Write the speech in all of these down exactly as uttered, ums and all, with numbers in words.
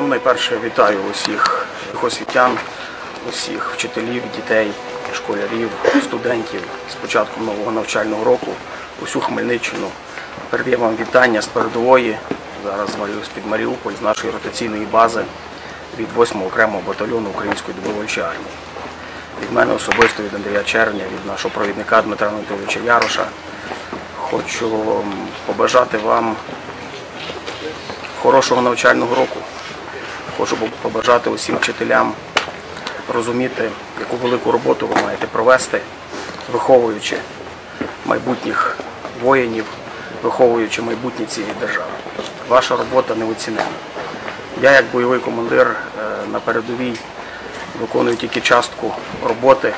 Ну, найперше вітаю усіх освітян, усіх вчителів, дітей, школярів, студентів з початком нового навчального року, усю Хмельниччину. Передаю вам вітання з передової, зараз звалююсь під Маріуполь, з нашої ротаційної бази від восьмого окремого батальйону Української добровольчої армії. Від мене особисто, від Андрія Червня, від нашого провідника Дмитра Анатолійовича Яроша. Хочу побажати вам хорошого навчального року. Хочу побажати усім вчителям розуміти, яку велику роботу ви маєте провести, виховуючи майбутніх воїнів, виховуючи майбутнє цієї держави. Ваша робота неоціненна. Я, як бойовий командир на передовій, виконую тільки частку роботи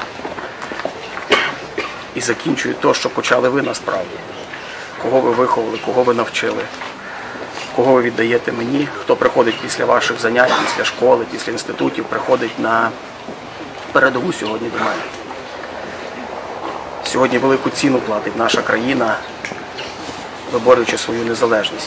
і закінчую те, що почали ви насправді. Кого ви виховали, кого ви навчили, кого ви віддаєте мені, хто приходить після ваших занять, після школи, після інститутів, приходить на передову сьогодні до мене. Сьогодні велику ціну платить наша країна, виборюючи свою незалежність.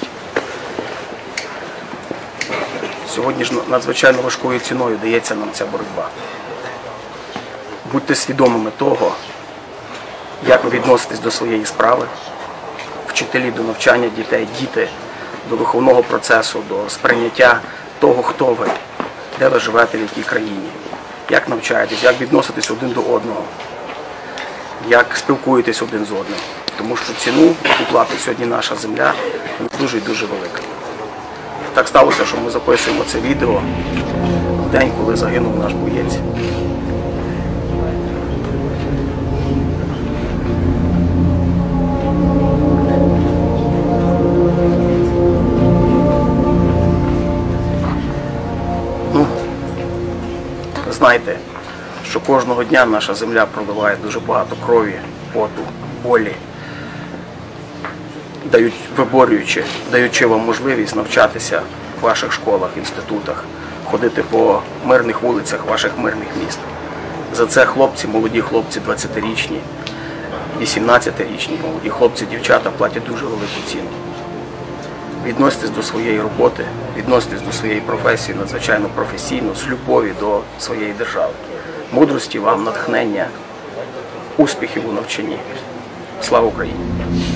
Сьогодні ж надзвичайно важкою ціною дається нам ця боротьба. Будьте свідомими того, як ви відноситесь до своєї справи, вчителі до навчання дітей, діти до виховного процесу, до сприйняття того, хто ви, де ви живете, в якій країні, як навчаєтесь, як відноситесь один до одного, як спілкуєтесь один з одним. Тому що ціну, яку платить сьогодні наша земля, дуже і дуже велика. Так сталося, що ми записуємо це відео в день, коли загинув наш боєць. Ну, знайте, що кожного дня наша земля проливає дуже багато крові, поту, болі, дають, виборюючи, даючи вам можливість навчатися в ваших школах, інститутах, ходити по мирних вулицях ваших мирних міст. За це хлопці, молоді хлопці, двадцятирічні, вісімнадцятирічні, молоді хлопці, дівчата платять дуже велику ціну. Відноситесь до своєї роботи, відноситесь до своєї професії надзвичайно професійно, з любові до своєї держави. Мудрості вам, натхнення, успіхів у навчанні. Слава Україні!